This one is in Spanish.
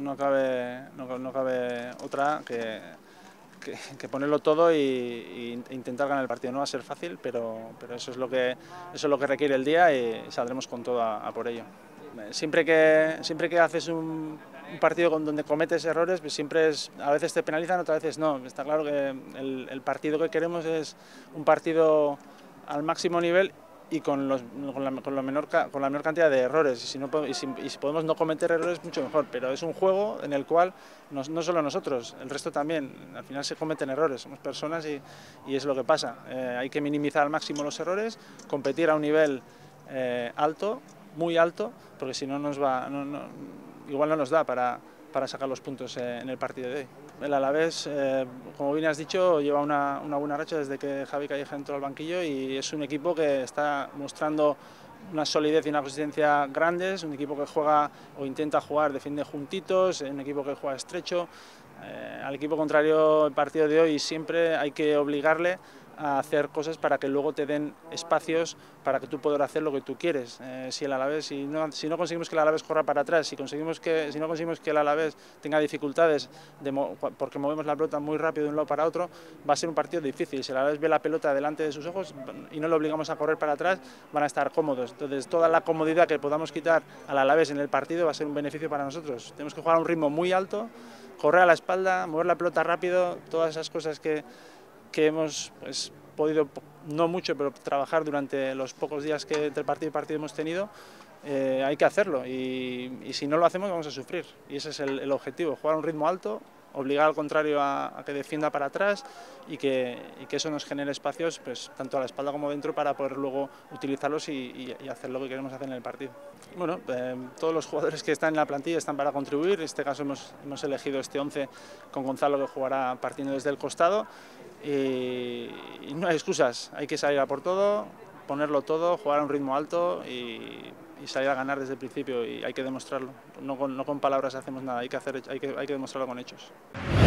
no cabe otra que ponerlo todo y intentar ganar el partido. No va a ser fácil, pero eso es lo que requiere el día y saldremos con todo a por ello. Siempre que haces un partido donde cometes errores, pues a veces te penalizan, otras veces no. Está claro que el partido que queremos es un partido al máximo nivel y con la menor cantidad de errores. Y si podemos no cometer errores, mucho mejor. Pero es un juego en el cual no solo nosotros, el resto también. Al final se cometen errores, somos personas y es lo que pasa. Hay que minimizar al máximo los errores, competir a un nivel alto, muy alto, porque si no igual no nos da para sacar los puntos en el partido de hoy. El Alavés, como bien has dicho, lleva una buena racha desde que Javi Calleja entró al banquillo y es un equipo que está mostrando una solidez y una consistencia grandes, un equipo que juega o intenta jugar, defiende juntitos, un equipo que juega estrecho. Al equipo contrario, el partido de hoy siempre hay que obligarle a hacer cosas para que luego te den espacios para que tú puedas hacer lo que tú quieres. Si no conseguimos que el Alavés corra para atrás, si no conseguimos que el Alavés tenga dificultades porque movemos la pelota muy rápido de un lado para otro, va a ser un partido difícil. Si el Alavés ve la pelota delante de sus ojos y no le obligamos a correr para atrás, van a estar cómodos. Entonces, toda la comodidad que podamos quitar al Alavés en el partido va a ser un beneficio para nosotros. Tenemos que jugar a un ritmo muy alto, correr a la espalda, mover la pelota rápido, todas esas cosas que hemos podido, no mucho, pero trabajar durante los pocos días que entre partido y partido hemos tenido. Hay que hacerlo y si no lo hacemos vamos a sufrir y ese es el objetivo, jugar a un ritmo alto, obligar al contrario a que defienda para atrás y que eso nos genere espacios pues, tanto a la espalda como dentro para poder luego utilizarlos y hacer lo que queremos hacer en el partido. Bueno, todos los jugadores que están en la plantilla están para contribuir, en este caso hemos elegido este 11 con Gonzalo que jugará partiendo desde el costado y no hay excusas, hay que salir a por todo, ponerlo todo, jugar a un ritmo alto y salir a ganar desde el principio y hay que demostrarlo. No con palabras hacemos nada, hay que demostrarlo con hechos.